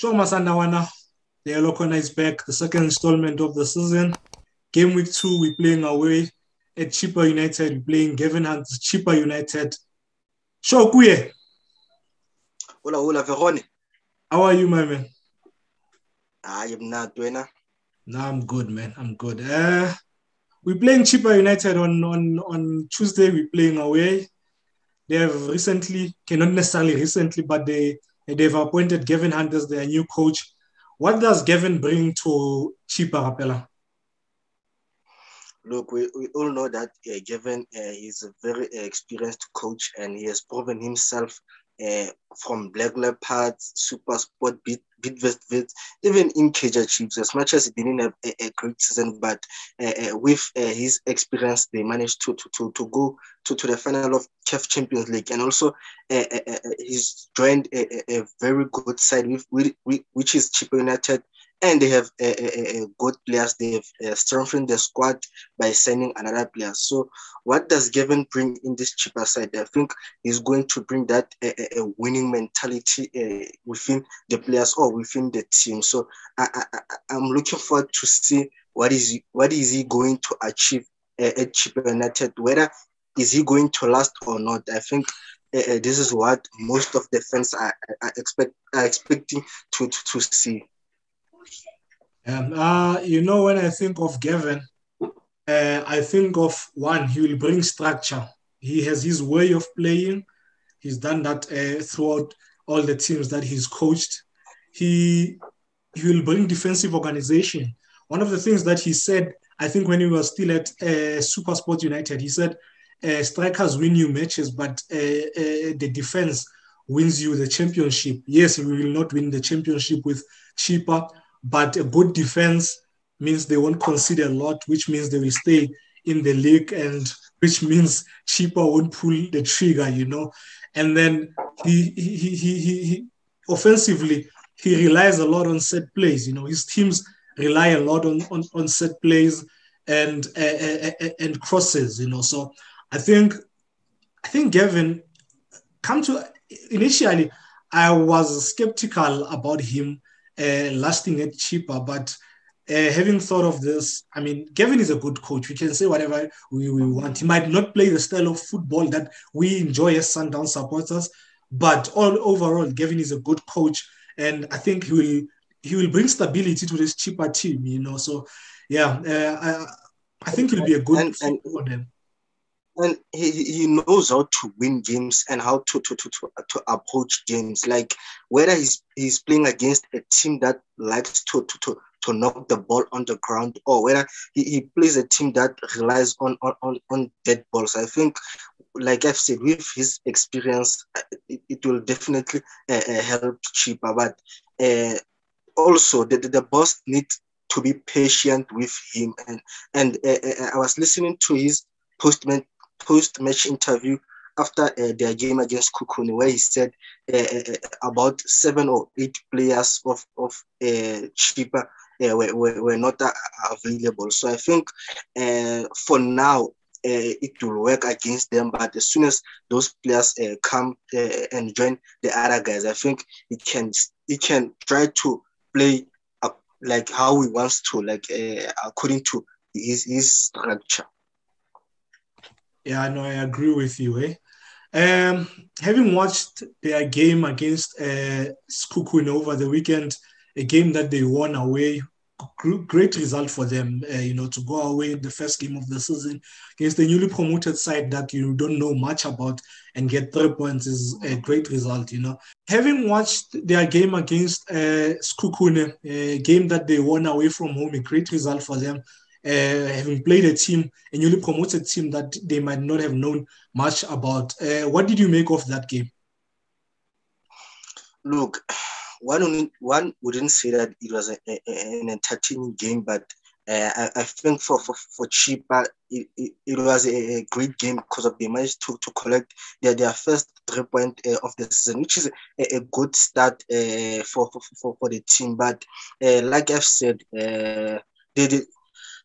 Sure, Masanawana, the Yellow Corner is back, the second installment of the season. Game week 2, we're playing away at Chippa United. We're playing Gavin Hunt's Chippa United. Sure, Kuye. Hola, hola, Verone. How are you, my man? I am not doing it. No, I'm good, man. I'm good. We're playing Chippa United on Tuesday. We're playing away. They have recently, not necessarily recently, but they've appointed Gavin Hunt as their new coach. What does Gavin bring to Chippa, Rapela? Look, we all know that Gavin is a very experienced coach, and he has proven himself from Black Leopards, Super Sport, Bidvest Wits, even in Kaizer Chiefs. As much as he didn't have a great season, but with his experience, they managed to go to the final of CAF Champions League, and also he's joined a very good side which is Chippa United. And they have good players. They have strengthened the squad by signing another player. So what does Gavin bring in this Chippa side? I think he's going to bring that a winning mentality within the players or within the team. So I'm looking forward to see what is he going to achieve at Chippa United, whether is he going to last or not. I think this is what most of the fans are expecting to see. When I think of Gavin, I think of one, he will bring structure. He has his way of playing. He's done that throughout all the teams that he's coached. He will bring defensive organization. One of the things that he said, I think when he was still at Super Sport United, he said, strikers win you matches, but the defense wins you the championship. Yes, we will not win the championship with Chippa, but a good defense means they won't concede a lot, which means they will stay in the league, and which means Chippa won't pull the trigger, And then he offensively, he relies a lot on set plays. His teams rely a lot on set plays and crosses. So I think Gavin initially I was skeptical about him lasting at Chippa, but having thought of this, I mean, Gavin is a good coach. We can say whatever we want. He might not play the style of football that we enjoy as Sundown supporters, but overall, Gavin is a good coach, and I think he will bring stability to this Chippa team. So yeah, I think he'll be a good fit for them. And he knows how to win games and how to approach games. Like whether he's playing against a team that likes to knock the ball on the ground, or whether he plays a team that relies on dead balls. I think, like I've said, with his experience, it will definitely help Chippa. But also the boss needs to be patient with him. And I was listening to his post-match interview after their game against Kukuni, where he said about 7 or 8 players of Chippa were not available. So I think for now it will work against them, but as soon as those players come and join the other guys, I think he can try to play like how he wants to, like according to his structure. Yeah, no, I agree with you. Having watched their game against Skukun over the weekend, a game that they won away, great result for them, to go away in the first game of the season against the newly promoted side that you don't know much about and get 3 points is a great result, Having watched their game against Skukun, a game that they won away from home, a great result for them. Having played a newly promoted team that they might not have known much about. What did you make of that game? Look, one wouldn't say that it was an entertaining game, but I think for Chippa, it was a great game because they managed to collect their first 3 points of the season, which is a good start for the team. But like I've said, they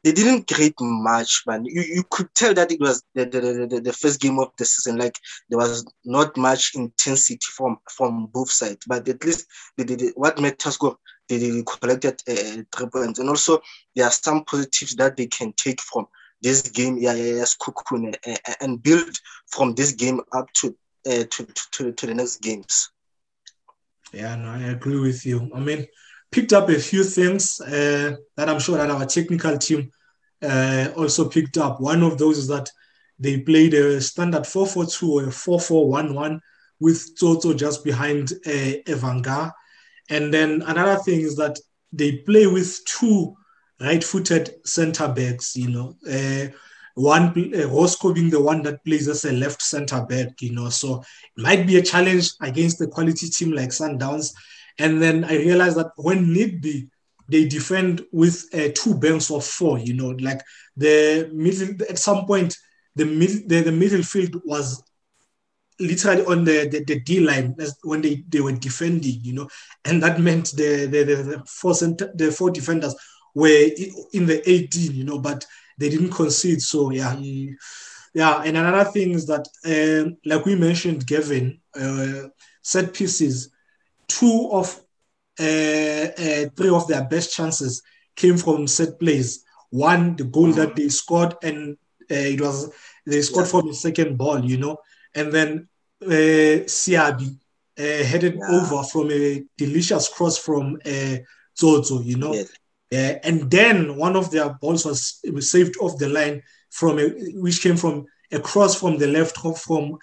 they didn't create much, man. You could tell that it was the first game of the season. Like there was not much intensity from both sides, but at least what matters go. They collected 3 points, and also there are some positives that they can take from this game, Sekhukhune, and build from this game up to the next games. Yeah, no, I agree with you. I mean, picked up a few things that I'm sure that our technical team also picked up. One of those is that they played a standard 4-4-2 or a 4-4-1-1 with Toto just behind Evanga. And then another thing is that they play with 2 right-footed center backs, one Roscoe being the one that plays as a left center back, so it might be a challenge against a quality team like Sundowns. And then I realized that when need be, they defend with 2 banks of 4, like the middle, at some point, the middle field was literally on the D line when they were defending, and that meant the 4 defenders were in the 18, but they didn't concede. So yeah. And another thing is that, like we mentioned, Gavin, set pieces, 3 of their best chances came from set plays. One, the goal that they scored, and they scored from the second ball, and then Siabi headed over from a delicious cross from Zozo, and then one of their balls was saved off the line which came from a cross from the left from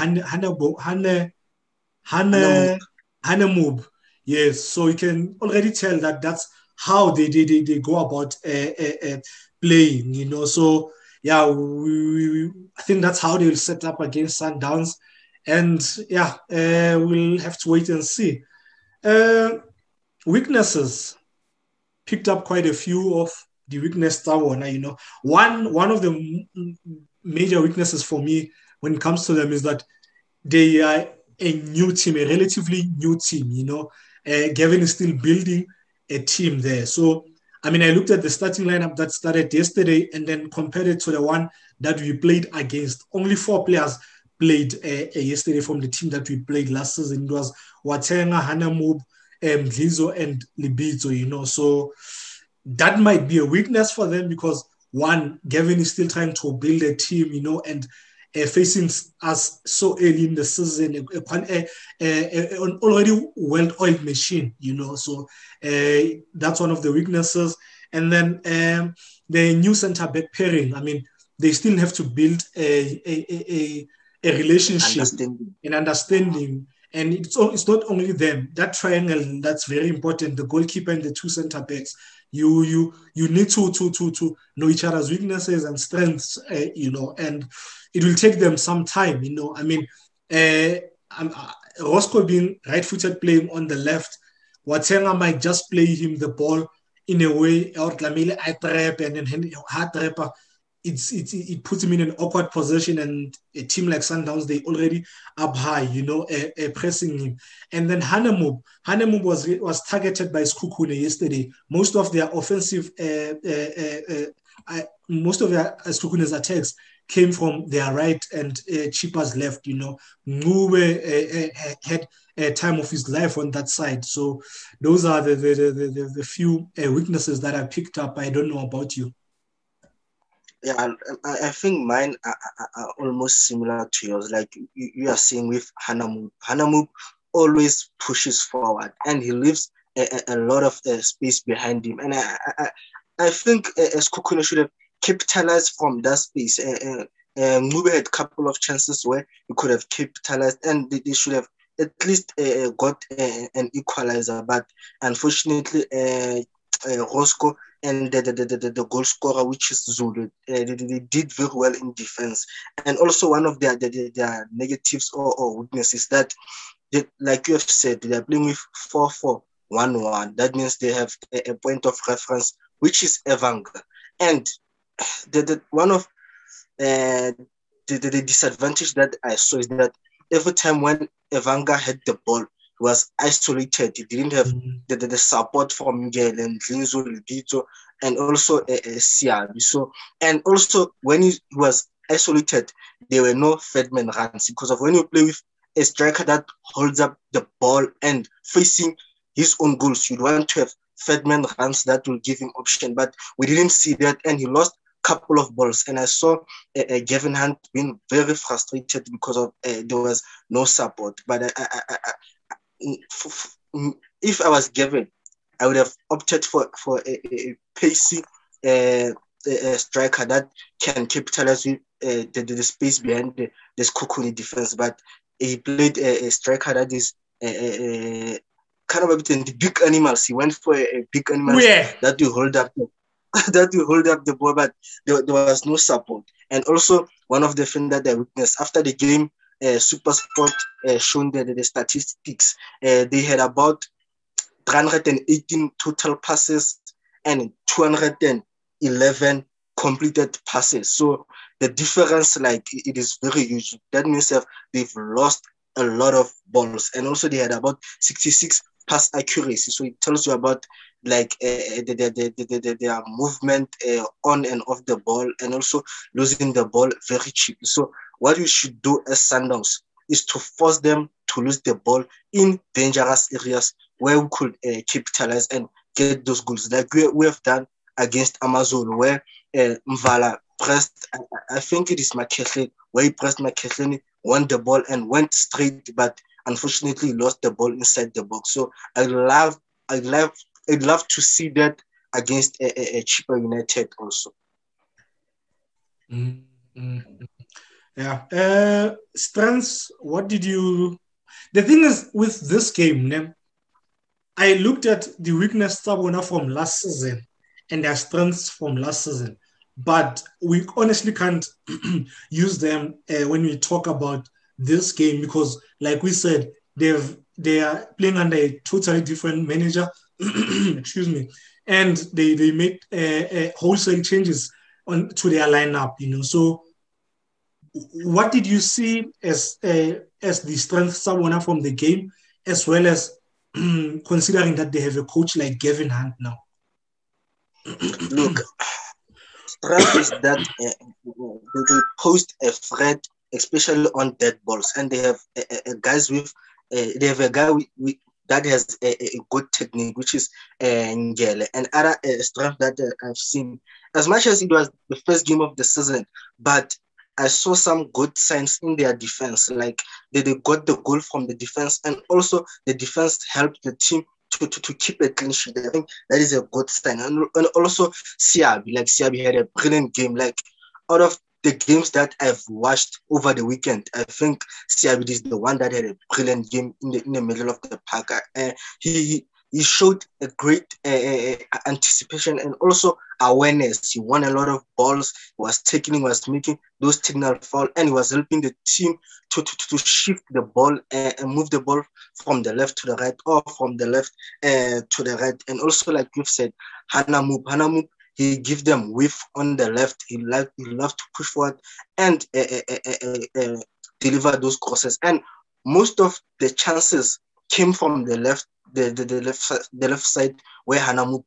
Hanemub. Yes, so you can already tell that that's how they go about playing, So yeah, I think that's how they'll set up against Sundowns. And yeah, we'll have to wait and see. Weaknesses. Picked up quite a few of the weakness Tawana, One of the major weaknesses for me when it comes to them is that they are a new team, a relatively new team, Gavin is still building a team there. So, I mean, I looked at the starting lineup that started yesterday and then compared it to the one that we played against. Only 4 players played yesterday from the team that we played last season. It was Watenga, Hanemub, Mdlizo, and Libito, So that might be a weakness for them because, one, Gavin is still trying to build a team, and facing us so early in the season, an already well-oiled machine, So that's one of the weaknesses. And then the new centre-back pairing, I mean, they still have to build a relationship, an understanding. And it's not only them. That triangle, that's very important. The goalkeeper and the 2 centre-backs. You need to know each other's weaknesses and strengths, and it will take them some time, I mean, Roscoe being right-footed playing on the left, Watenga might just play him the ball in a way, or Tlamile I trap and then hard trapper. It puts him in an awkward position, and a team like Sundowns, they already up high, pressing him. And then Hanemub was targeted by Sekhukhune yesterday. Most of their offensive, most of their Sekhukune's attacks came from their right and Chipa's left. Ngube had a time of his life on that side. So those are the few weaknesses that I picked up. I don't know about you. Yeah, I think mine are almost similar to yours. Like you are saying with Hanemub. Hanemub always pushes forward and he leaves a lot of space behind him. And I think Sekhukhune should have capitalized from that space. Ngube had a couple of chances where he could have capitalized, and they should have at least got an equalizer. But unfortunately, Roscoe and the goal scorer, which is Zulu, they did very well in defense. And also one of their negatives or weaknesses that, like you have said, they're playing with 4-4-1-1. That means they have a point of reference, which is Evanga. And one of the disadvantage that I saw is that every time when Evanga had the ball, was isolated. He didn't have the support from Miguel and Mdlizo, Libito, and also Siabi. So, and also when he was isolated, there were no third man runs because of when you play with a striker that holds up the ball and facing his own goals, you'd want to have third man runs that will give him option. But we didn't see that, and he lost a couple of balls. And I saw Gavin Hunt being very frustrated because of there was no support. But if I was Gavin, I would have opted for a pacey striker that can capitalize with the space behind the Skokuni defense. But he played a striker that is kind of a bit in the big animals. He went for a big animal that will hold up that will hold up the ball, but there was no support. And also one of the things that I witnessed after the game, SuperSport shown the statistics. They had about 318 total passes and 211 completed passes. So the difference, like, it is very huge. That means they've lost a lot of balls, and also they had about 66 pass accuracy. So it tells you about like their movement on and off the ball, and also losing the ball very cheap. So what we should do as Sundowns is to force them to lose the ball in dangerous areas where we could capitalize and get those goals, like we have done against Amazon, where Mvala pressed, I think it is Makehle, where he pressed Makehle, won the ball and went straight, but unfortunately lost the ball inside the box. So I'd love to see that against a cheaper United also. Mm-hmm. Yeah. Strengths, what did you... The thing is, with this game, I looked at the weakness from last season and their strengths from last season, but we honestly can't use them when we talk about this game, because, like we said, they are playing under a totally different manager. Excuse me, and they made wholesale changes to their lineup. So what did you see as the strength from the game, as well as considering that they have a coach like Gavin Hunt now? Look, strength is that they post a threat, especially on dead balls, and they have guys with they have a guy that has a good technique, which is Ngele. And other strength that I've seen, as much as it was the first game of the season, but I saw some good signs in their defense, like they got the goal from the defense, and also the defense helped the team to keep a clean sheet. I think that is a good sign. And also Siabi had a brilliant game. Like, out of the games that I've watched over the weekend, I think Siabi is the one that had a brilliant game in the middle of the park. He showed a great anticipation and also awareness. He won a lot of balls. He was making those signal foul, and he was helping the team to shift the ball and move the ball from the left to the right, or from the left to the right. And also, like you've said, Hanamoop, he give them width on the left. He loved to push forward and deliver those crosses. And most of the chances came from the left. The left side where Hanamoop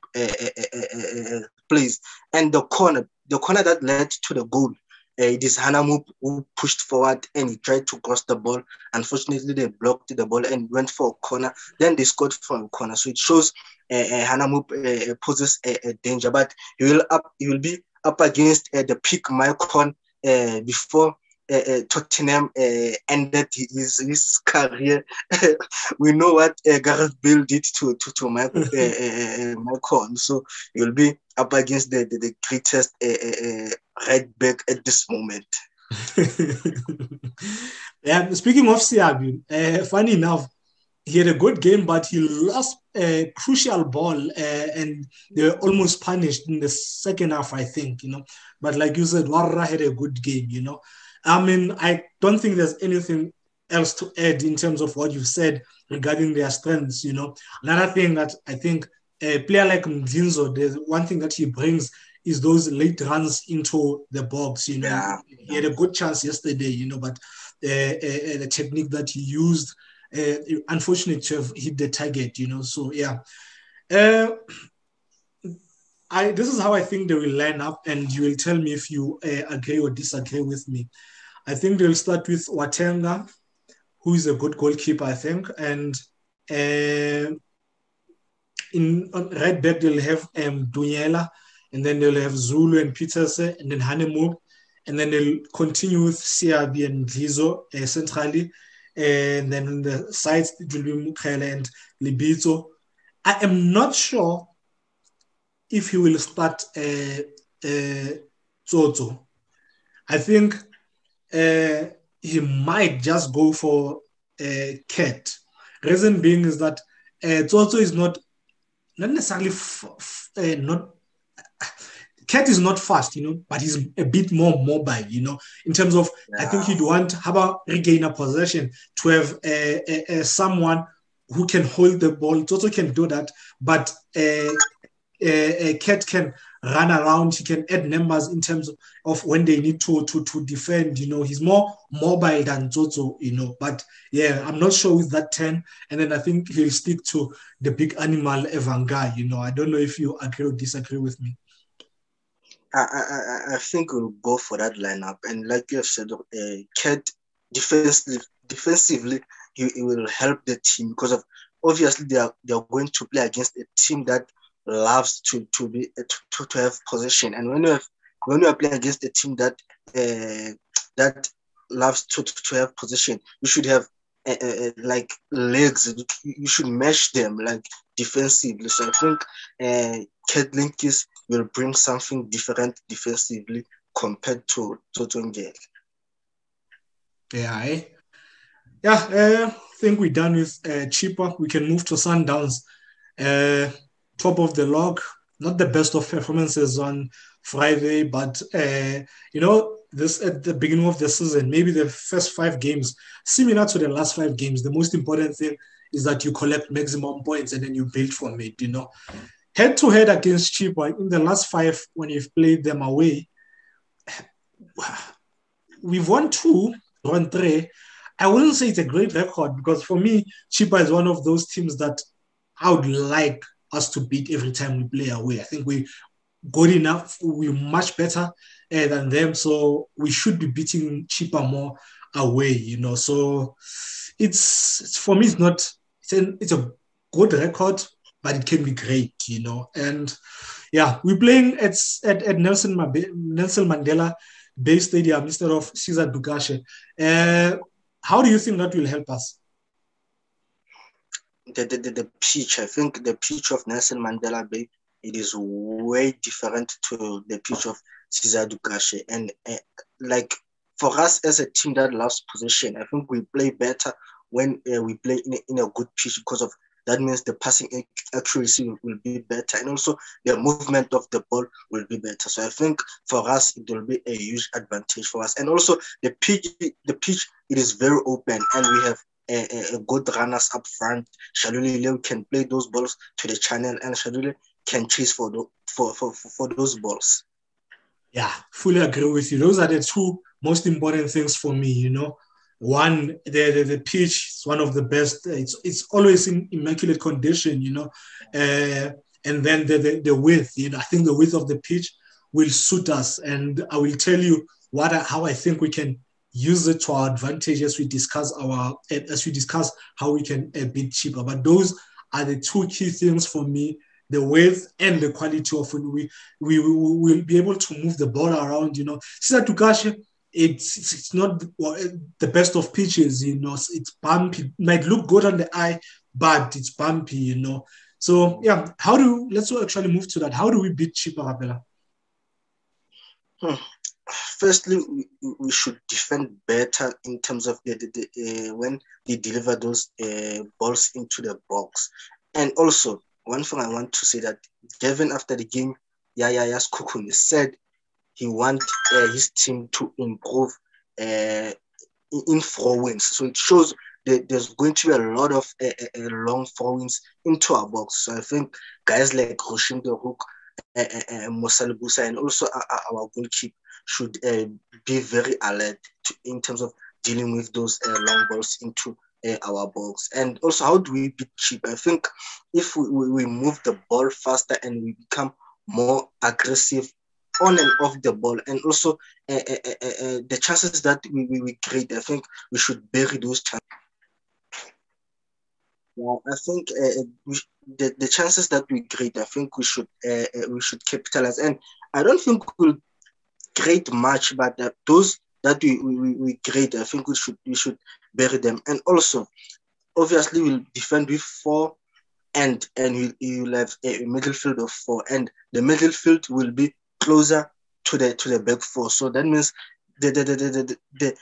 plays, and the corner that led to the goal, it is Hanamoop who pushed forward and he tried to cross the ball. Unfortunately, they blocked the ball and went for a corner. Then they scored from a corner. So it shows Hanamoop poses a danger, but he will be up against the peak Maicon before Tottenham ended his career. We know what Gareth Bale did to Maicon, so you'll be up against the greatest right back at this moment. Yeah, speaking of Siabi, funny enough, he had a good game, but he lost a crucial ball, and they were almost punished in the second half, I think. But like you said, Warra had a good game. I mean, I don't think there's anything else to add in terms of what you've said regarding their strengths. Another thing that I think a player like Mdinzo, there's one thing that he brings is those late runs into the box. Yeah. He had a good chance yesterday, but the technique that he used, unfortunately, to have hit the target. So yeah. This is how I think they will line up, and you will tell me if you agree or disagree with me. I think they'll start with Watenga, who is a good goalkeeper, I think, and in right back they'll have Dunyela, and then they'll have Zulu and Peterse, and then Hanemu, and then they'll continue with Siabi and Lizo centrally, and then on the sides it will be Mukhele and Libito. I am not sure if he will start Toto. I think he might just go for Cat. Reason being is that Toto is not necessarily not. Cat is not fast, but he's a bit more mobile, in terms of, I think he'd want Haba regain a possession to have someone who can hold the ball. Toto can do that, but Cat can run around. He can add numbers in terms of when they need to defend. He's more mobile than Toto. But yeah, I'm not sure with that 10. And then I think he'll stick to the big animal Evanga. I don't know if you agree or disagree with me. I think we'll go for that lineup, and like you have said, Cat defensively, he will help the team because of obviously they are going to play against a team that loves to have possession, and when you are playing against a team that that loves to have possession, you should have like legs. You should mesh them like defensively. So I think Cat Linkis will bring something different defensively compared to Totongel. Yeah, I think we're done with Chippa. We can move to Sundowns. Top of the log, not the best of performances on Friday, but this at the beginning of the season, maybe the first 5 games, similar to the last 5 games, the most important thing is that you collect maximum points and then you build from it, Head-to-head against Chippa, in the last 5, when you've played them away, we've won 2, won 3. I wouldn't say it's a great record because for me, Chippa is one of those teams that I would like us to beat every time we play away. I think we're good enough. We're much better than them, so we should be beating Chippa more away. So it's for me, it's a good record, but it can be great. And yeah, we're playing at Nelson Mandela Bay Stadium instead of Cesar Dugashe. How do you think that will help us? The pitch, I think the pitch of Nelson Mandela Bay, it is way different to the pitch of Cesar Dugashe. And like for us as a team that loves possession, I think we play better when we play in a good pitch because of that means the passing accuracy will be better, and also the movement of the ball will be better. So I think for us it will be a huge advantage for us. And also the pitch, it is very open, and we have a good runners up front. Shaluli can play those balls to the channel, and Shaluli can chase for those balls. Yeah, fully agree with you. Those are the 2 most important things for me. One, the pitch is one of the best. It's always in immaculate condition, and then the width. I think the width of the pitch will suit us, and I will tell you how I think we can use it to our advantage as we discuss how we can beat Chippa. But those are the 2 key things for me: the width and the quality of it. We will be able to move the ball around. Cesar Dugashe, it's not the best of pitches, it's bumpy. It might look good on the eye, but it's bumpy, So yeah, let's actually move to that. How do we beat Chippa, Rapela? Firstly, we should defend better in terms of when they deliver those balls into the box. And also, one thing I want to say that Gavin, after the game, Yaya Skukuni said he wants his team to improve in throw-ins. So it shows that there's going to be a lot of long throw-ins into our box. So I think guys like Roshim the Hook, Mosal Busa, and also our goalkeeper should be very alert in terms of dealing with those long balls into our box. And also, how do we beat Chippa? I think if we move the ball faster and we become more aggressive on and off the ball, and also the chances that we create, I think we should bury those chances. Yeah, I think the chances that we create, I think we should capitalize, and I don't think we'll create much, but those that we create, I think we should bury them, and also obviously we'll defend with four, and you'll have a midfield of four, and the midfield will be closer to the back four. So that means the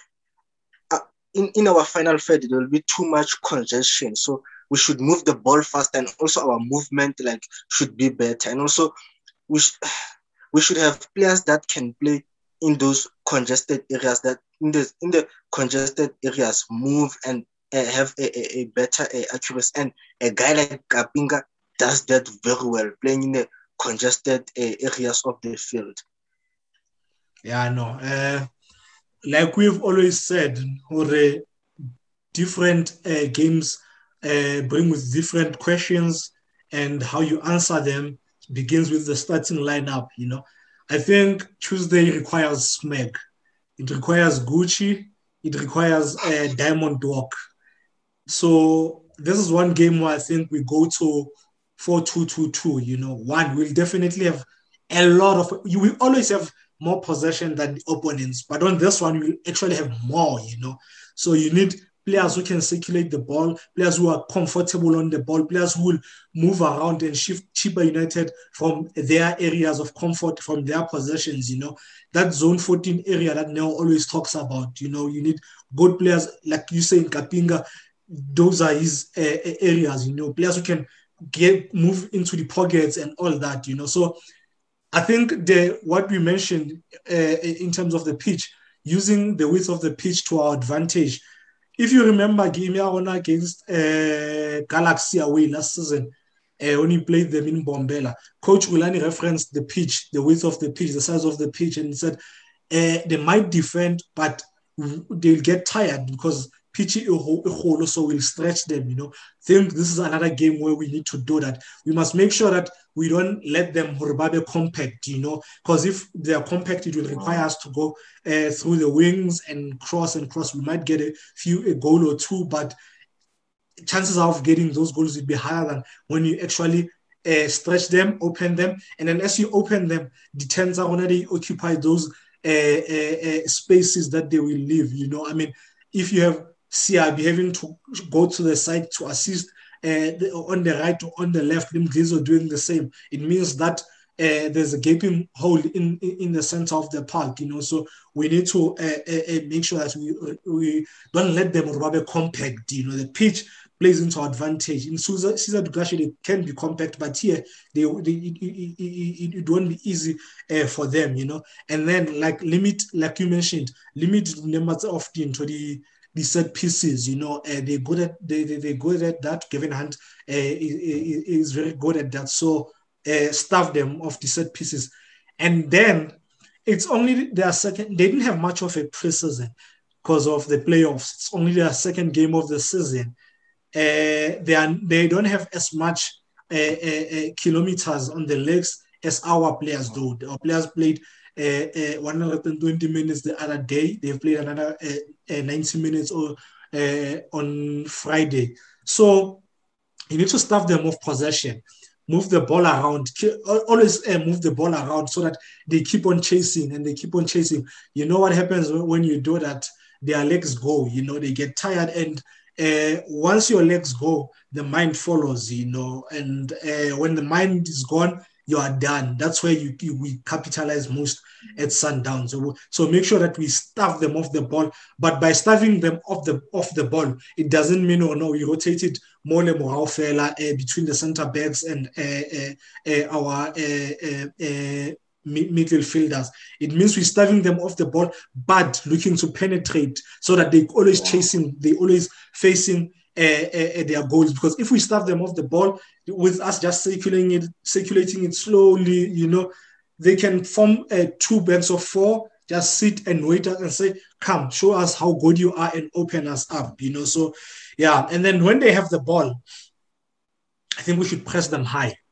in our final third there will be too much congestion. So we should move the ball fast, and also our movement should be better, and also we should have players that can play in those congested areas, that in the congested areas move and have a better accuracy. And a guy like Kapinga does that very well, playing in the congested areas of the field. Yeah, no. Like we've always said, different games bring with different questions, and how you answer them begins with the starting lineup. I think Tuesday requires Smeg. It requires Gucci. It requires Diamond Dog. So this is one game where I think we go to 4-2-2-2. One, we'll definitely have a lot of. You will always have more possession than the opponents, but on this one, you actually have more. So you need players who can circulate the ball, players who are comfortable on the ball, players who will move around and shift Chippa United from their areas of comfort, from their possessions. That zone 14 area that Neo always talks about. You need good players, like you say in Kapinga. Those are his areas. Players who can move into the pockets and all that. So I think what we mentioned in terms of the pitch, using the width of the pitch to our advantage. If you remember game against Galaxy away last season, when he played them in Bombela, Coach Ulani referenced the pitch, the width of the pitch, the size of the pitch, and he said they might defend, but they'll get tired because pitch so will stretch them. Think this is another game where we need to do that. We must make sure that we don't let them Horbabe compact, because if they are compact, it will require us to go through the wings and cross. We might get a goal or two, but chances of getting those goals would be higher than when you actually stretch them, open them, and then as you open them, the tens are already occupy those spaces that they will leave. If you have CRB having to go to the side to assist on the right or on the left, Limgizo doing the same, it means that there's a gaping hole in the center of the park. So we need to make sure that we don't let them rubber compact. The pitch plays into advantage. In Cesar Dugashi, they can be compact, but here it won't be easy for them. And then like you mentioned, limit the numbers of into the set pieces. They're good at that. Kevin Hunt is very good at that. So staff them of the set pieces, and then it's only their second. They didn't have much of a preseason because of the playoffs. It's only their second game of the season. They don't have as much kilometers on the legs as our players do. Our players played 120 minutes the other day. They've played another 90 minutes on Friday. So you need to staff them off possession, move the ball around, always move the ball around so that they keep on chasing and they keep on chasing. What happens when you do that? Their legs go, they get tired, and once your legs go, the mind follows, and when the mind is gone, you are done. That's where we capitalize most at Sundowns. So make sure that we staff them off the ball. But by staffing them off the ball, it doesn't mean we rotate it more between the center backs and our midfielders. It means we're staffing them off the ball, but looking to penetrate so that they always chasing, they always facing their goals. Because if we staff them off the ball with us just circulating it slowly, they can form two bands of four, just sit and wait and say, come, show us how good you are and open us up, So, yeah. And then when they have the ball, I think we should press them high.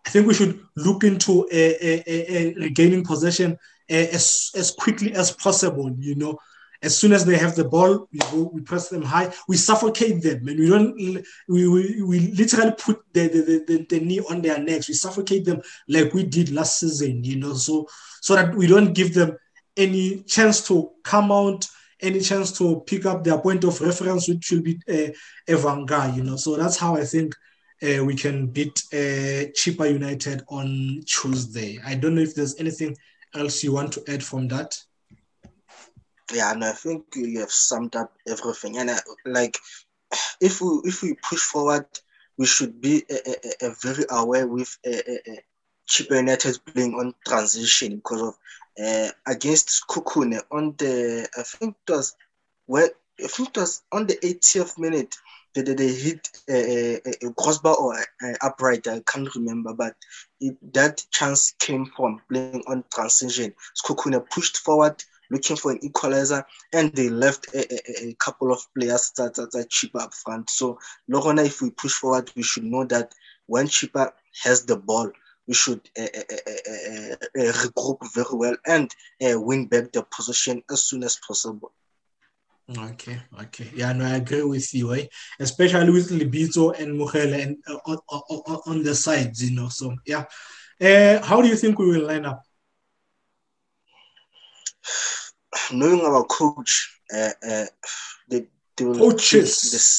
I think we should look into regaining possession as quickly as possible. As soon as they have the ball, we press them high, we suffocate them, and we literally put the knee on their necks. We suffocate them like we did last season. So that we don't give them any chance to come out, any chance to pick up their point of reference, which will be Evanga. So that's how I think we can beat Chippa United on Tuesday. I don't know if there's anything else you want to add from that. Yeah, and I think you have summed up everything. And if we push forward, we should be very aware with Chippa United playing on transition because of against Kukune on the I think it was on the 80th minute. They hit a crossbar or upright. I can't remember, but that chance came from playing on transition. Kukune pushed forward, looking for an equalizer, and they left a couple of players that Chippa up front. So, Lorona, if we push forward, we should know that when Chippa has the ball, we should regroup very well and win back the position as soon as possible. Okay. Yeah, no, I agree with you, especially with Libito and Mukhele and on the sides, So, yeah. How do you think we will line up? Knowing our coach, they will coaches,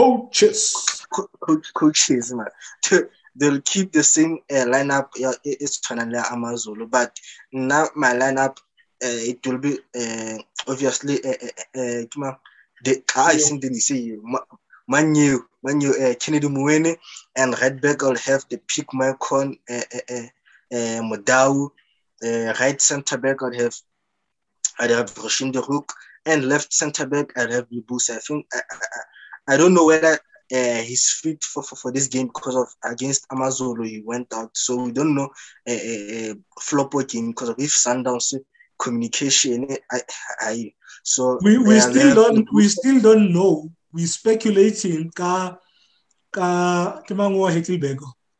man. They'll keep the same lineup. It's Twanala Amazulu, but now my lineup, it will be obviously the I think they say Manu Kennedy Muene, and right back I'll have the pick Malcon Modau, right center back I'd have Roshin de Hook, and left center back I'd have Libusa. I think I don't know whether he's fit for this game because of against Amazulu he went out, so we don't know flop game because of if Sundowns communication. So we still don't know. We're speculating ka Mango Hekelbego.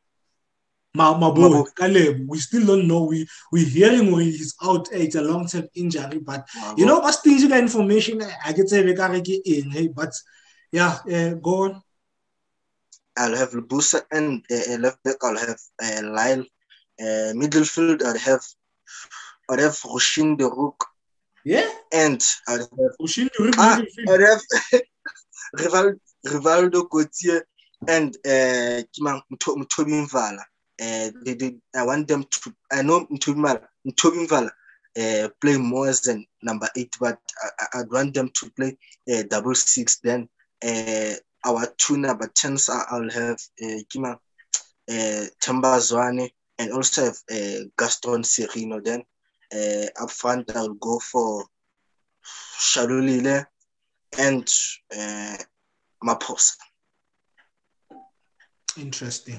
We still don't know. We're hearing when he's out, it's a long-term injury, but what's the information I can say but yeah, go on. I'll have Lubusa, and left back I'll have Lyle. Midfield I'll have Roshin de Rook. Yeah. And I'll have Roshin de Rook. I'll have Rivaldo Gauthier and Mtobi Mvala. I want them to. I know Mtobi Mvala play more as a number 8, but I'd want them to play 6. Then our 2 number 10s, I'll have Tamba Zwane, and also have Gaston Serino. Then up front, I'll go for Shalulile and Maposa. Interesting.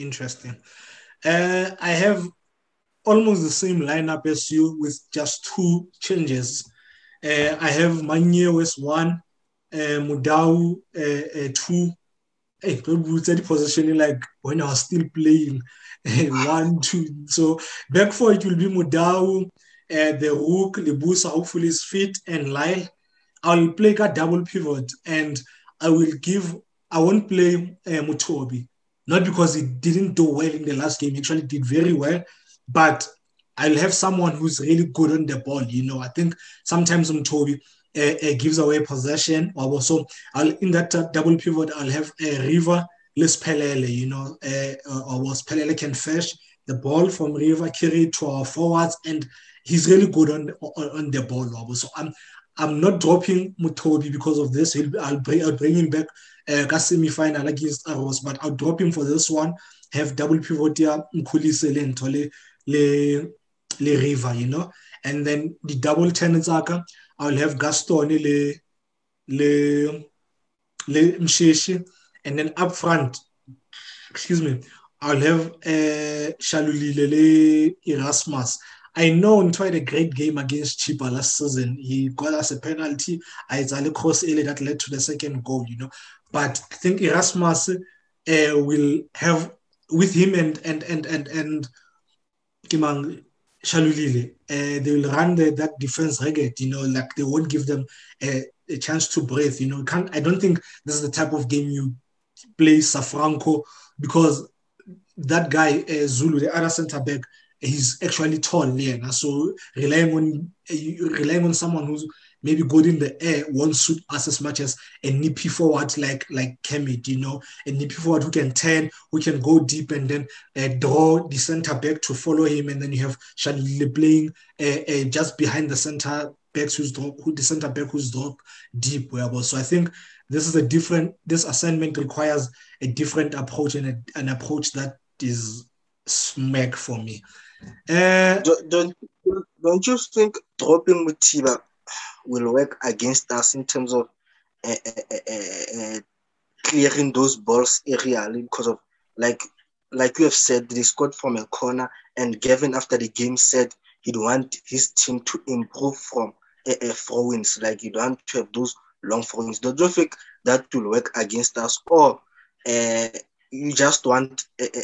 I have almost the same lineup as you with just 2 changes. I have Manye with 1, Mudau 2. Hey, don't positioning like when I was still playing 1, 2. So back 4 it will be Mudau, the Rook, Libusa hopefully is fit, and Lyle. I'll play a double pivot, and I won't play Mutobi. Not because he didn't do well in the last game, he actually did very well, but I'll have someone who's really good on the ball. I think sometimes Mutobi gives away possession. So in that double pivot, I'll have River, Les Pelele, or Pelele can fetch the ball from River, carry it to our forwards, and he's really good on the ball. So I'm not dropping Mutobi because of this. I'll bring him back semi-final against Arrows, but I'll drop him for this one. Have double pivot here, Mkhulise le River, and then the double 10 I'll have Gaston le Msheshi, and then up front, I'll have Shalulile le Erasmus. I know he tried a great game against Chippa last season. He got us a penalty. It's a cross that led to the second goal, But I think Erasmus will have with him and Kimang Shalulile, they will run that defense ragged, like they won't give them a chance to breathe. I don't think this is the type of game you play Safranco, because that guy, Zulu, the other center back, he's actually tall, yeah. So relying on someone who's maybe good in the air won't suit us as much as a nippy forward like Kemet, a nippy forward who can turn, who can go deep and then draw the center back to follow him, and then you have Shalile playing just behind the center backs the center back who's dropped deep. So I think this assignment requires a different approach, and an approach that is smack for me. Don't you think dropping Mutiba will work against us in terms of clearing those balls aerially? Because of like you have said, they scored from a corner, and Gavin after the game said he'd want his team to improve from throw-ins. Like you don't want to have those long throw-ins. Don't you think that will work against us, or you just want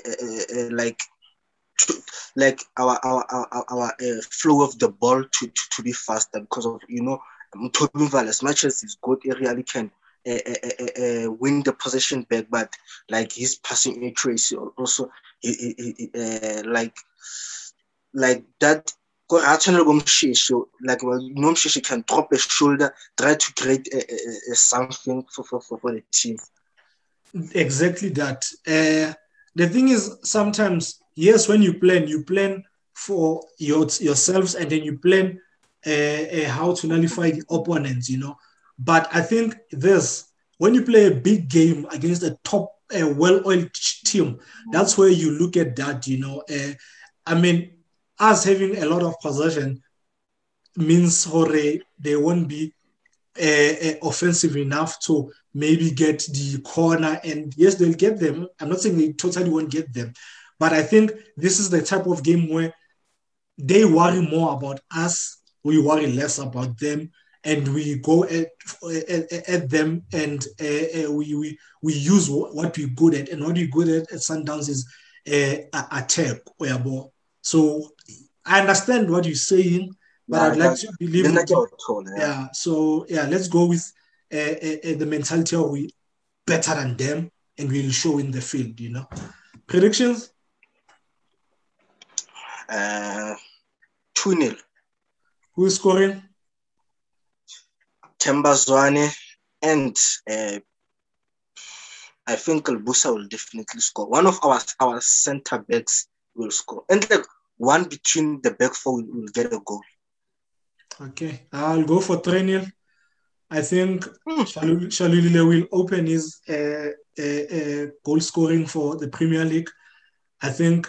like our flow of the ball to be faster? Because of Tobin, as much as he's good, he really can win the possession back, but like his passing accuracy also like that. Like Mshishi can drop a shoulder, try to create something for the team. Exactly that. The thing is, sometimes, yes, when you plan for yourselves, and then you plan how to nullify the opponents, But I think when you play a big game against a top, well-oiled team, that's where you look at that, I mean, us having a lot of possession means they won't be offensive enough to maybe get the corner. And yes, they'll get them. I'm not saying they totally won't get them, but I think this is the type of game where they worry more about us, we worry less about them, and we go at them, and we use what we're good at. And what we're good at Sundowns is attack. So I understand what you're saying, but I'd like to believe yeah. So yeah, let's go with the mentality of we better than them, and we'll show in the field. Predictions. 2-0. Who is scoring? Themba Zwane, and I think Lubusa will definitely score. One of our center backs will score, and like one between the back four will get a goal. Okay, I'll go for 3-0. I think Shalulile will open his goal scoring for the Premier League. I think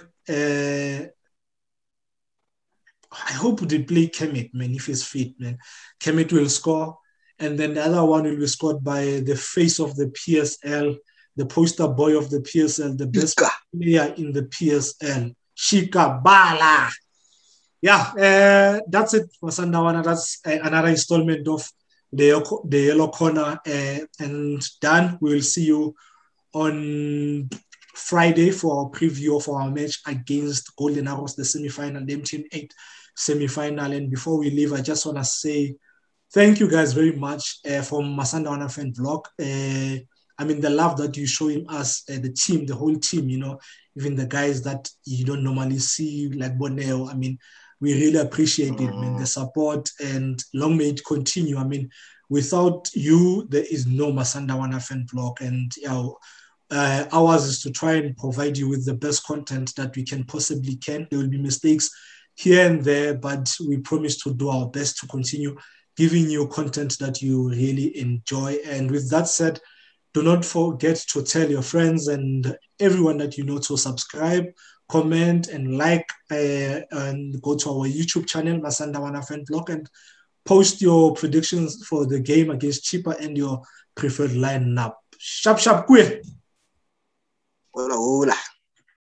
I hope they play Kemet, man, if he's fit, man. Kemet will score, and then the other one will be scored by the face of the PSL, the poster boy of the PSL, the best player in the PSL, Shika Bala. Yeah, that's it for Sandawana. That's another installment of the Yellow Corner. And Dan, we will see you on Friday for our preview of our match against Golden Arrows, the semi-final, the Team 8 semi-final. And before we leave, I just want to say thank you guys very much from Masandawana Fan Vlog. I mean, the love that you're showing us, the team, the whole team, even the guys that you don't normally see, like Boneo. I mean, we really appreciate it, man, the support, and long may it continue. I mean, without you, there is no Masandawana Fan Vlog. And ours is to try and provide you with the best content that we possibly can. There will be mistakes here and there, but we promise to do our best to continue giving you content that you really enjoy. And with that said, do not forget to tell your friends and everyone that you know to subscribe, comment, and like, and go to our YouTube channel, Masandawana Fan Vlog, and post your predictions for the game against Chippa and your preferred lineup. Sharp, quick. Hola.